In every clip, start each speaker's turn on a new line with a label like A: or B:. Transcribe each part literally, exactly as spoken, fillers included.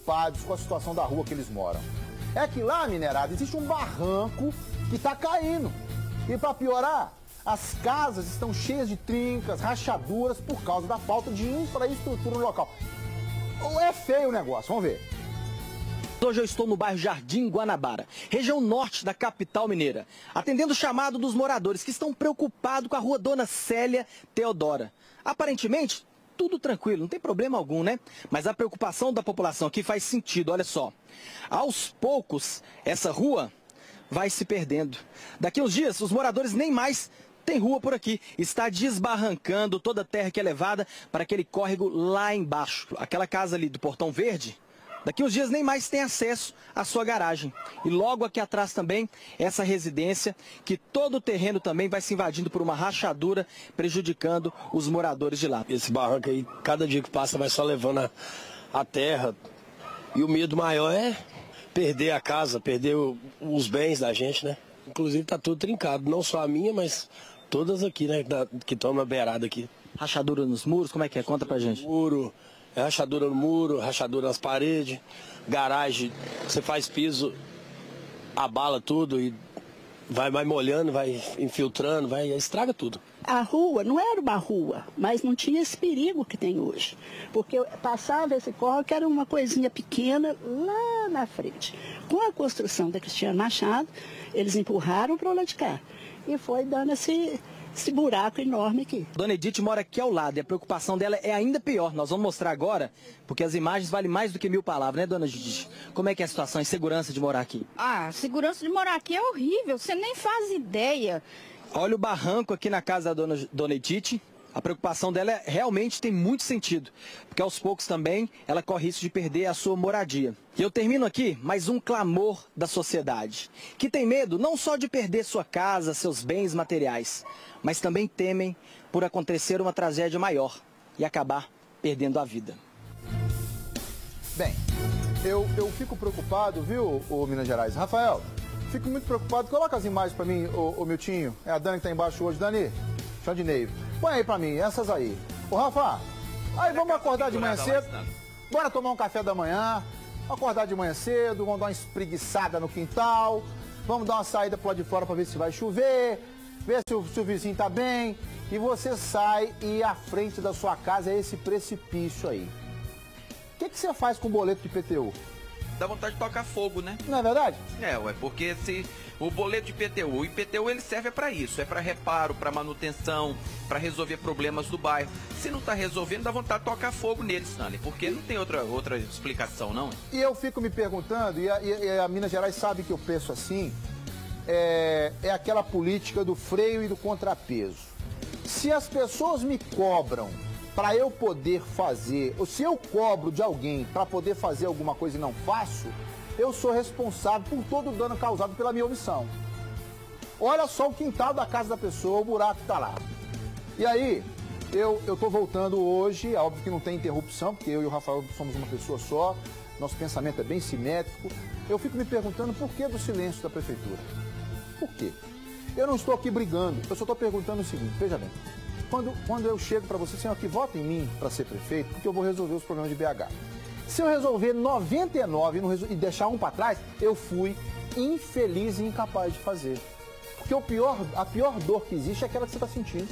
A: preocupados com a situação da rua que eles moram. É que lá, minerada, existe um barranco que está caindo. E para piorar, as casas estão cheias de trincas, rachaduras por causa da falta de infraestrutura no local. É feio o negócio, vamos ver.
B: Hoje eu estou no bairro Jardim Guanabara, região norte da capital mineira, atendendo o chamado dos moradores que estão preocupados com a rua Dona Célia Teodora. Aparentemente, tudo tranquilo, não tem problema algum, né? Mas a preocupação da população aqui faz sentido, olha só. Aos poucos, essa rua vai se perdendo. Daqui uns dias, os moradores nem mais têm rua por aqui. Está desbarrancando toda a terra que é levada para aquele córrego lá embaixo. Aquela casa ali do Portão Verde, daqui uns dias nem mais tem acesso à sua garagem. E logo aqui atrás também, essa residência, que todo o terreno também vai se invadindo por uma rachadura, prejudicando os moradores de lá.
C: Esse barranco aí, cada dia que passa, vai só levando a, a terra. E o medo maior é perder a casa, perder o, os bens da gente, né? Inclusive tá tudo trincado, não só a minha, mas todas aqui, né, da, que estão na beirada aqui.
B: Rachadura nos muros, como é que é? Conta pra gente.
C: Muro. É rachadura no muro, rachadura nas paredes, garagem, você faz piso, abala tudo e vai, vai molhando, vai infiltrando, vai, estraga tudo.
D: A rua não era uma rua, mas não tinha esse perigo que tem hoje. Porque passava esse córrego que era uma coisinha pequena lá na frente. Com a construção da Cristiano Machado, eles empurraram para o lado de cá. E foi dando esse... esse buraco enorme aqui.
B: Dona Edith mora aqui ao lado e a preocupação dela é ainda pior. Nós vamos mostrar agora, porque as imagens valem mais do que mil palavras, né, Dona Edith? Como é que é a situação, a segurança de morar aqui?
E: Ah, a segurança de morar aqui é horrível, você nem faz ideia.
B: Olha o barranco aqui na casa da Dona, Dona Edith. A preocupação dela é, realmente tem muito sentido, porque aos poucos também ela corre risco de perder a sua moradia. E eu termino aqui mais um clamor da sociedade, que tem medo não só de perder sua casa, seus bens materiais, mas também temem por acontecer uma tragédia maior e acabar perdendo a vida.
A: Bem, eu, eu fico preocupado, viu, ô Minas Gerais? Rafael, fico muito preocupado. Coloca as imagens pra mim, ô, ô Miltinho. É a Dani que tá embaixo hoje. Dani, chão de Neiva. Põe aí pra mim, essas aí. Ô, Rafa, aí vamos acordar de manhã cedo. Bora tomar um café da manhã. Acordar de manhã cedo, vamos dar uma espreguiçada no quintal. Vamos dar uma saída pro lado de fora pra ver se vai chover. Ver se o, se o vizinho tá bem. E você sai e à frente da sua casa é esse precipício aí. O que, que você faz com o boleto de I P T U?
F: Dá vontade de tocar fogo, né?
A: Não é verdade?
F: É, ué, porque se o boleto de I P T U, o I P T U ele serve para isso, é para reparo, para manutenção, para resolver problemas do bairro. Se não tá resolvendo, dá vontade de tocar fogo nele, Stanley, porque não tem outra, outra explicação, não.
A: E eu fico me perguntando, e a, e a Minas Gerais sabe que eu penso assim, é, é aquela política do freio e do contrapeso. Se as pessoas me cobram para eu poder fazer, ou se eu cobro de alguém para poder fazer alguma coisa e não faço, eu sou responsável por todo o dano causado pela minha omissão. Olha só o quintal da casa da pessoa, o buraco que tá lá. E aí, eu, eu tô voltando hoje, é óbvio que não tem interrupção, porque eu e o Rafael somos uma pessoa só, nosso pensamento é bem simétrico. Eu fico me perguntando por que do silêncio da prefeitura. Por quê? Eu não estou aqui brigando, eu só estou perguntando o seguinte, veja bem. Quando, quando eu chego para você, senhor, que vota em mim para ser prefeito, porque eu vou resolver os problemas de B H. Se eu resolver noventa e nove e, não resol... e deixar um para trás, eu fui infeliz e incapaz de fazer. Porque o pior, a pior dor que existe é aquela que você está sentindo.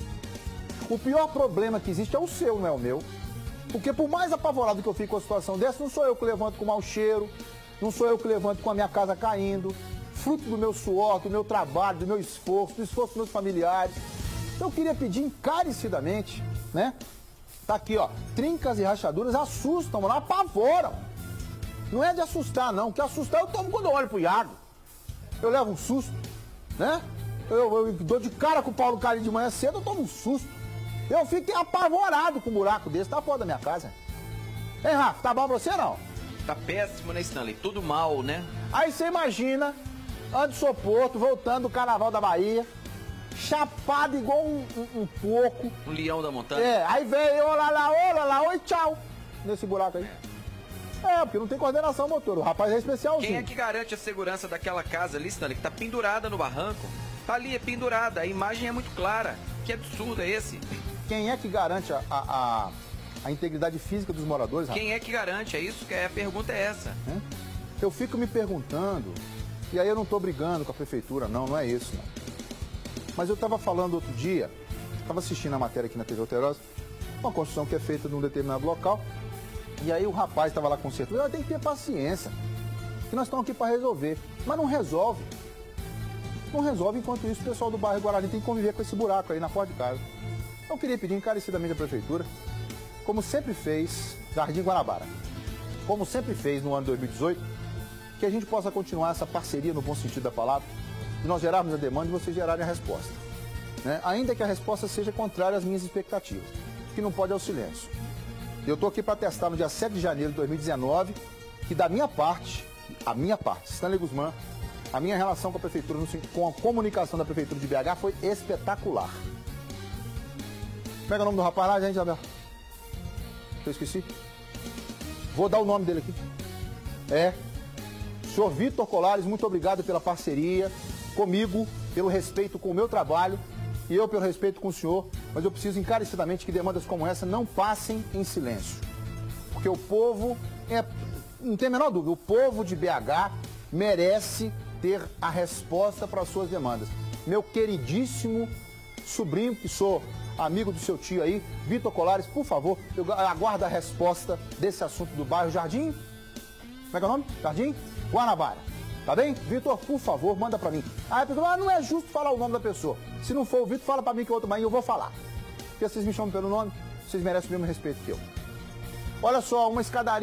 A: O pior problema que existe é o seu, não é o meu. Porque por mais apavorado que eu fique com a situação dessa, não sou eu que levanto com mau cheiro, não sou eu que levanto com a minha casa caindo, fruto do meu suor, do meu trabalho, do meu esforço, do esforço dos meus familiares. Então eu queria pedir encarecidamente, né? Tá aqui, ó, trincas e rachaduras assustam, mano, apavoram. Não é de assustar, não. O que assustar eu tomo quando eu olho pro Iago. Eu levo um susto, né? Eu, eu dou de cara com o Paulo Carinho de manhã cedo, eu tomo um susto. Eu fico apavorado com um buraco desse, tá fora da minha casa. Hein, Rafa, tá bom pra você, não?
F: Tá péssimo, né, Stanley? Tudo mal, né?
A: Aí você imagina, Anderson Porto, voltando do Carnaval da Bahia, chapado igual um, um, um porco.
F: Um leão da montanha.
A: É, aí veio, olá lá, olá lá, oi, tchau. Nesse buraco aí. É, porque não tem coordenação motor. O rapaz é especialzinho.
F: Quem é que garante a segurança daquela casa ali, Stanley, que tá pendurada no barranco? Tá ali, é pendurada. A imagem é muito clara. Que absurdo é esse?
A: Quem é que garante a, a, a integridade física dos moradores.
F: Quem é que garante? É isso que é, a pergunta é essa.
A: É? Eu fico me perguntando, e aí eu não estou brigando com a prefeitura, não, não é isso, não. Mas eu estava falando outro dia, estava assistindo a matéria aqui na T V Alterosa, uma construção que é feita num determinado local, e aí o rapaz estava lá consertando, eu tenho que ter paciência, que nós estamos aqui para resolver, mas não resolve. Não resolve, enquanto isso o pessoal do bairro Guarani tem que conviver com esse buraco aí na porta de casa. Eu queria pedir encarecidamente à prefeitura, como sempre fez Jardim Guanabara, como sempre fez no ano de dois mil e dezoito, que a gente possa continuar essa parceria no bom sentido da palavra, de nós gerarmos a demanda e vocês gerarem a resposta. Né? Ainda que a resposta seja contrária às minhas expectativas, que não pode é o silêncio. Eu estou aqui para testar no dia sete de janeiro de dois mil e dezenove, que da minha parte, a minha parte, Stanley Guzmán, a minha relação com a prefeitura, com a comunicação da prefeitura de B H foi espetacular. Pega o nome do rapaz lá, gente, Isabel. Eu esqueci. Vou dar o nome dele aqui. É. Senhor Vitor Colares, muito obrigado pela parceria comigo, pelo respeito com o meu trabalho e eu pelo respeito com o senhor, mas eu preciso encarecidamente que demandas como essa não passem em silêncio. Porque o povo, é, não tem a menor dúvida, o povo de B H merece ter a resposta para as suas demandas. Meu queridíssimo sobrinho, que sou amigo do seu tio aí, Vitor Colares, por favor, eu aguardo a resposta desse assunto do bairro Jardim. Como é que é o nome? Jardim Guanabara. Tá bem? Vitor, por favor, manda pra mim. Ah, a pessoa, ah, não é justo falar o nome da pessoa. Se não for o Vitor, fala pra mim que é outro, mas eu vou falar. Porque vocês me chamam pelo nome, vocês merecem o mesmo respeito que eu. Olha só, uma escadaria.